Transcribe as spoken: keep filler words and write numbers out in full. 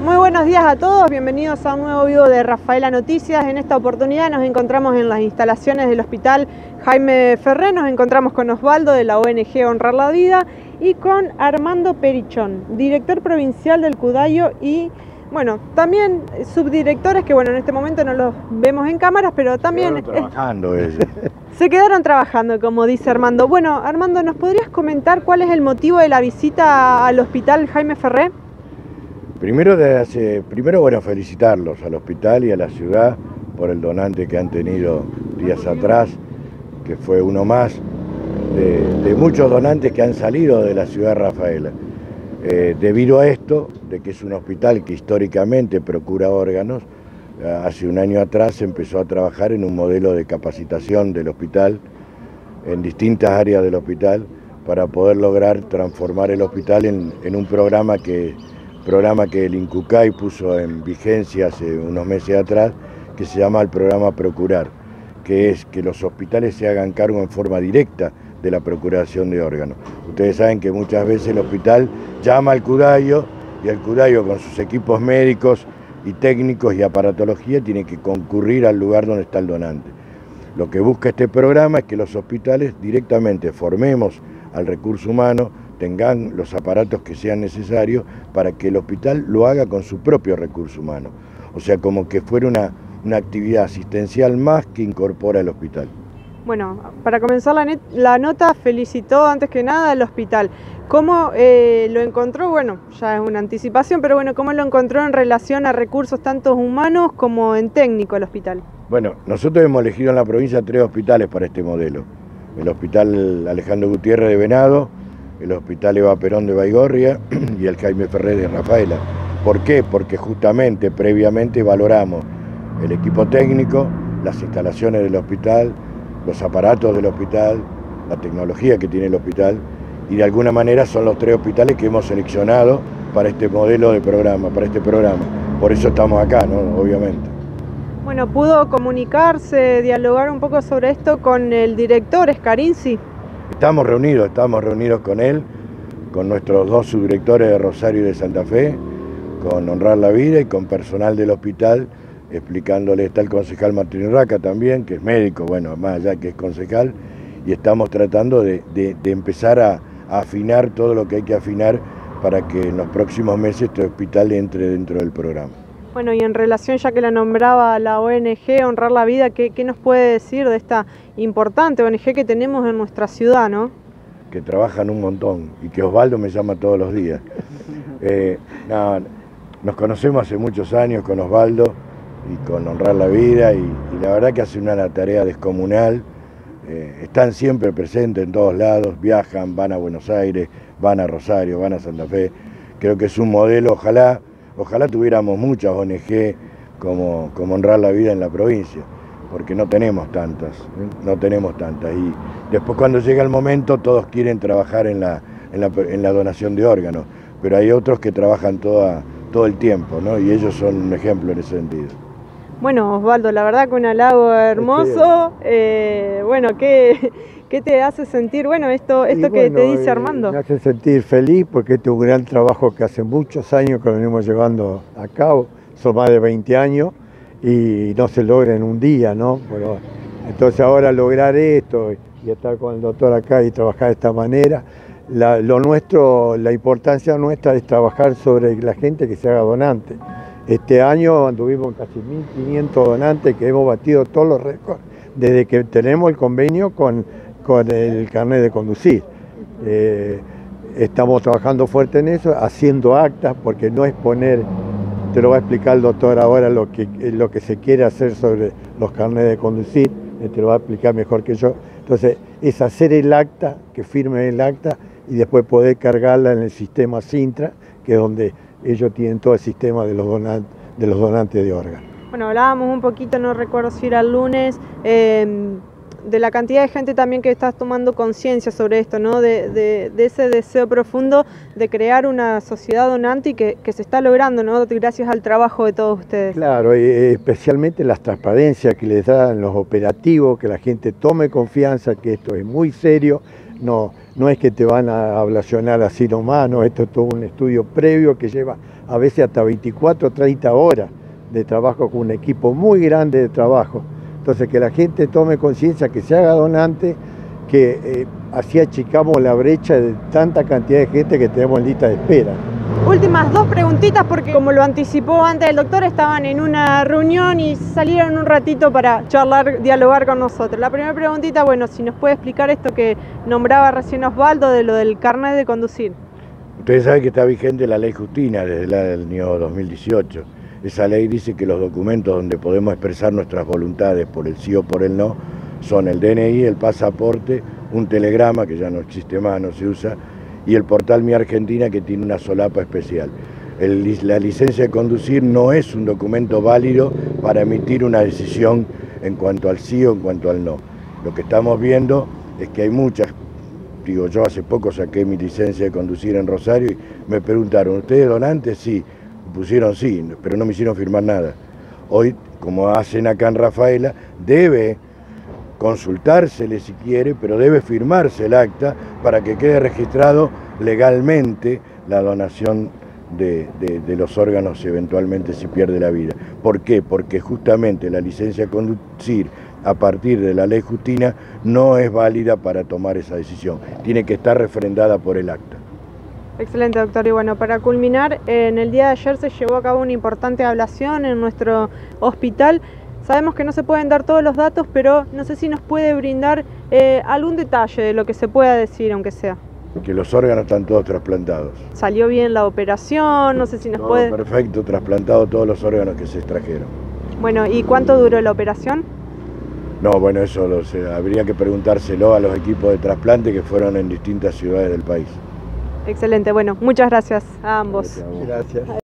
Muy buenos días a todos, bienvenidos a un nuevo video de Rafaela Noticias. En esta oportunidad nos encontramos en las instalaciones del Hospital Jaime Ferré, nos encontramos con Osvaldo de la O N G Honrar la Vida y con Armando Perichón, director provincial del Cudayo y, bueno, también subdirectores que, bueno, en este momento no los vemos en cámaras, pero también... Se quedaron trabajando ellos. Se quedaron trabajando, como dice Armando. Bueno, Armando, ¿nos podrías comentar cuál es el motivo de la visita al Hospital Jaime Ferré? Primero, de hace, primero bueno, felicitarlos al hospital y a la ciudad por el donante que han tenido días atrás, que fue uno más de, de muchos donantes que han salido de la ciudad de Rafaela. Eh, debido a esto, de que es un hospital que históricamente procura órganos, hace un año atrás empezó a trabajar en un modelo de capacitación del hospital, en distintas áreas del hospital, para poder lograr transformar el hospital en, en un programa que... programa que el INCUCAI puso en vigencia hace unos meses atrás, que se llama el programa Procurar, que es que los hospitales se hagan cargo en forma directa de la procuración de órganos. Ustedes saben que muchas veces el hospital llama al Cudayo y el Cudayo con sus equipos médicos y técnicos y aparatología tiene que concurrir al lugar donde está el donante. Lo que busca este programa es que los hospitales directamente formemos al recurso humano, tengan los aparatos que sean necesarios para que el hospital lo haga con su propio recurso humano. O sea, como que fuera una, una actividad asistencial más que incorpora el hospital. Bueno, para comenzar la, net, la nota, felicitó antes que nada al hospital. ¿Cómo eh, lo encontró? Bueno, ya es una anticipación, pero bueno, ¿cómo lo encontró en relación a recursos tanto humanos como en técnico el hospital? Bueno, nosotros hemos elegido en la provincia tres hospitales para este modelo. El Hospital Alejandro Gutiérrez de Venado, el Hospital Eva Perón de Baigorria y el Jaime Ferré de Rafaela. ¿Por qué? Porque justamente previamente valoramos el equipo técnico, las instalaciones del hospital, los aparatos del hospital, la tecnología que tiene el hospital, y de alguna manera son los tres hospitales que hemos seleccionado para este modelo de programa, para este programa. Por eso estamos acá, ¿no? Obviamente. Bueno, ¿pudo comunicarse, dialogar un poco sobre esto con el director Escarinzi? Estamos reunidos, estamos reunidos con él, con nuestros dos subdirectores de Rosario y de Santa Fe, con Honrar la Vida y con personal del hospital, explicándole, está el concejal Martín Urraca también, que es médico, bueno, más allá que es concejal, y estamos tratando de, de, de empezar a, a afinar todo lo que hay que afinar para que en los próximos meses este hospital entre dentro del programa. Bueno, y en relación, ya que la nombraba la O N G Honrar la Vida, ¿qué, qué nos puede decir de esta importante O N G que tenemos en nuestra ciudad, no? Que trabajan un montón y que Osvaldo me llama todos los días. Eh, no, nos conocemos hace muchos años con Osvaldo y con Honrar la Vida y, y la verdad que hacen una tarea descomunal. Eh, están siempre presentes en todos lados, viajan, van a Buenos Aires, van a Rosario, van a Santa Fe. Creo que es un modelo, ojalá... Ojalá tuviéramos muchas O N G como, como Honrar la Vida en la provincia, porque no tenemos tantas, ¿eh? no tenemos tantas. Y después cuando llega el momento todos quieren trabajar en la, en la, en la donación de órganos, pero hay otros que trabajan toda, todo el tiempo, ¿no? Y ellos son un ejemplo en ese sentido. Bueno, Osvaldo, la verdad que un halago hermoso. Eh, bueno, ¿qué, ¿qué te hace sentir? Bueno, esto, esto que bueno, te dice eh, Armando. Me hace sentir feliz porque este es un gran trabajo que hace muchos años que lo venimos llevando a cabo, son más de veinte años y no se logra en un día, ¿no? Pero, entonces ahora lograr esto y estar con el doctor acá y trabajar de esta manera, la, lo nuestro, la importancia nuestra es trabajar sobre la gente que se haga donante. Este año anduvimos casi mil quinientos donantes que hemos batido todos los récords desde que tenemos el convenio con, con el carnet de conducir. Eh, estamos trabajando fuerte en eso, haciendo actas, porque no es poner, te lo va a explicar el doctor ahora lo que, lo que se quiere hacer sobre los carnets de conducir, te lo va a explicar mejor que yo. Entonces, es hacer el acta, que firme el acta y después poder cargarla en el sistema Sintra, que es donde ellos tienen todo el sistema de los donantes de, los donantes de órganos. Bueno, hablábamos un poquito, no recuerdo si era el lunes, eh, de la cantidad de gente también que está tomando conciencia sobre esto, ¿no? De, de, de ese deseo profundo de crear una sociedad donante y que, que se está logrando, ¿no? Gracias al trabajo de todos ustedes. Claro, especialmente las transparencias que les dan los operativos, que la gente tome confianza, que esto es muy serio. no, no es que te van a ablacionar así nomás, no, esto es todo un estudio previo que lleva a veces hasta veinticuatro o treinta horas de trabajo con un equipo muy grande de trabajo. Entonces que la gente tome conciencia, que se haga donante, que eh, así achicamos la brecha de tanta cantidad de gente que tenemos en lista de espera. Últimas dos preguntitas, porque como lo anticipó antes el doctor, estaban en una reunión y salieron un ratito para charlar, dialogar con nosotros. La primera preguntita, bueno, si nos puede explicar esto que nombraba recién Osvaldo de lo del carnet de conducir. Ustedes saben que está vigente la ley Justina desde el año dos mil dieciocho. Esa ley dice que los documentos donde podemos expresar nuestras voluntades por el sí o por el no son el D N I, el pasaporte, un telegrama, que ya no existe más, no se usa, y el portal Mi Argentina, que tiene una solapa especial. El, la licencia de conducir no es un documento válido para emitir una decisión en cuanto al sí o en cuanto al no. Lo que estamos viendo es que hay muchas, digo, yo hace poco saqué mi licencia de conducir en Rosario y me preguntaron, ¿ustedes donantes? Sí, pusieron sí, pero no me hicieron firmar nada. Hoy, como hacen acá en Rafaela, debe consultársele si quiere, pero debe firmarse el acta para que quede registrado legalmente la donación de, de, de los órganos eventualmente si pierde la vida. ¿Por qué? Porque justamente la licencia de conducir a partir de la ley Justina no es válida para tomar esa decisión, tiene que estar refrendada por el acta. Excelente, doctor. Y bueno, para culminar, en el día de ayer se llevó a cabo una importante ablación en nuestro hospital. Sabemos que no se pueden dar todos los datos, pero no sé si nos puede brindar eh, algún detalle de lo que se pueda decir, aunque sea. Que los órganos están todos trasplantados. ¿Salió bien la operación? No sé si nos Todo puede... perfecto, trasplantado todos los órganos que se extrajeron. Bueno, ¿y cuánto duró la operación? No, bueno, eso lo sé, habría que preguntárselo a los equipos de trasplante que fueron en distintas ciudades del país. Excelente, bueno, muchas gracias a ambos. Gracias.